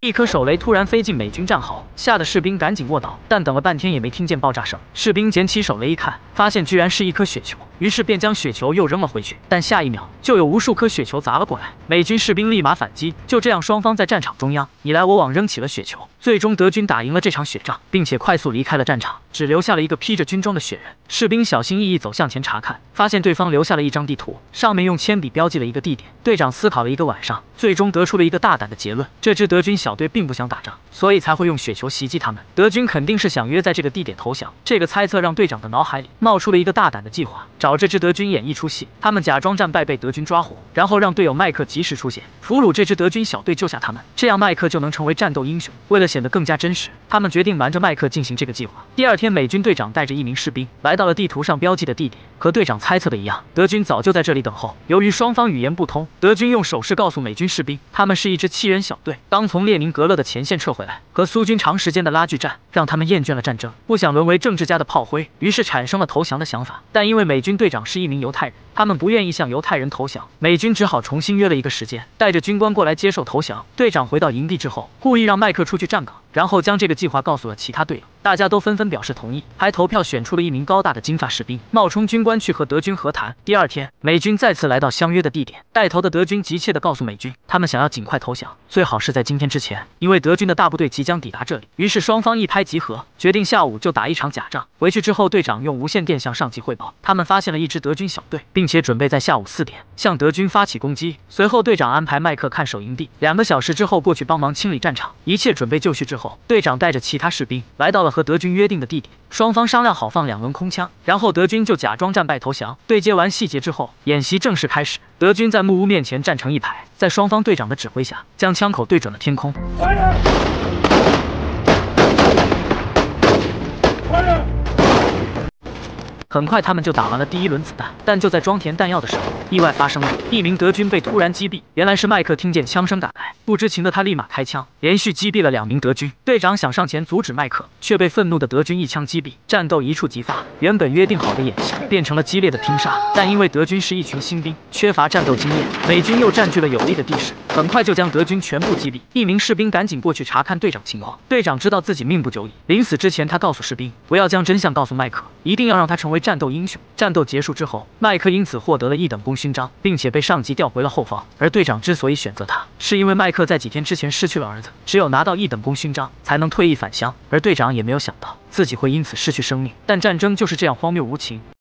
一颗手雷突然飞进美军战壕，吓得士兵赶紧卧倒，但等了半天也没听见爆炸声。士兵捡起手雷一看，发现居然是一颗雪球，于是便将雪球又扔了回去。但下一秒就有无数颗雪球砸了过来，美军士兵立马反击。就这样，双方在战场中央你来我往扔起了雪球。最终，德军打赢了这场雪仗，并且快速离开了战场，只留下了一个披着军装的雪人。士兵小心翼翼走向前查看，发现对方留下了一张地图，上面用铅笔标记了一个地点。队长思考了一个晚上，最终得出了一个大胆的结论：这支德军小队并不想打仗，所以才会用雪球袭击他们。德军肯定是想约在这个地点投降。这个猜测让队长的脑海里冒出了一个大胆的计划，找这支德军演一出戏。他们假装战败被德军抓获，然后让队友麦克及时出现，俘虏这支德军小队，救下他们，这样麦克就能成为战斗英雄。为了显得更加真实，他们决定瞒着麦克进行这个计划。第二天，美军队长带着一名士兵来到了地图上标记的地点，和队长猜测的一样，德军早就在这里等候。由于双方语言不通，德军用手势告诉美军士兵，他们是一支7人小队，刚从列宁格勒的前线撤回来，和苏军长时间的拉锯战让他们厌倦了战争，不想沦为政治家的炮灰，于是产生了投降的想法。但因为美军队长是一名犹太人，他们不愿意向犹太人投降，美军只好重新约了一个时间，带着军官过来接受投降。队长回到营地之后，故意让麦克出去站岗，然后将这个计划告诉了其他队友，大家都纷纷表示同意，还投票选出了一名高大的金发士兵冒充军官去和德军和谈。第二天，美军再次来到相约的地点，带头的德军急切地告诉美军，他们想要尽快投降，最好是在今天之前，因为德军的大部队即将抵达这里。于是双方一拍即合，决定下午就打一场假仗。回去之后，队长用无线电向上级汇报，他们发现了一支德军小队，并且准备在下午4点向德军发起攻击。随后，队长安排麦克看守营地，2个小时之后过去帮忙清理战场。一切准备就绪之后，队长带着其他士兵来到了和德军约定的地点，双方商量好放2轮空枪，然后德军就假装战败投降。对接完细节之后，演习正式开始。德军在木屋面前站成一排，在双方队长的指挥下，将枪口对准了天空。很快，他们就打完了第1轮子弹，但就在装填弹药的时候，意外发生了，一名德军被突然击毙。原来是麦克听见枪声赶来，不知情的他立马开枪，连续击毙了2名德军。队长想上前阻止麦克，却被愤怒的德军一枪击毙，战斗一触即发。原本约定好的演习变成了激烈的拼杀，但因为德军是一群新兵，缺乏战斗经验，美军又占据了有利的地势，很快就将德军全部击毙。一名士兵赶紧过去查看队长情况，队长知道自己命不久矣，临死之前他告诉士兵，不要将真相告诉麦克，一定要让他成为战斗英雄。战斗结束之后，麦克因此获得了1等功勋章，并且被上级调回了后方。而队长之所以选择他，是因为麦克在几天之前失去了儿子，只有拿到1等功勋章才能退役返乡。而队长也没有想到自己会因此失去生命，但战争就是这样荒谬无情。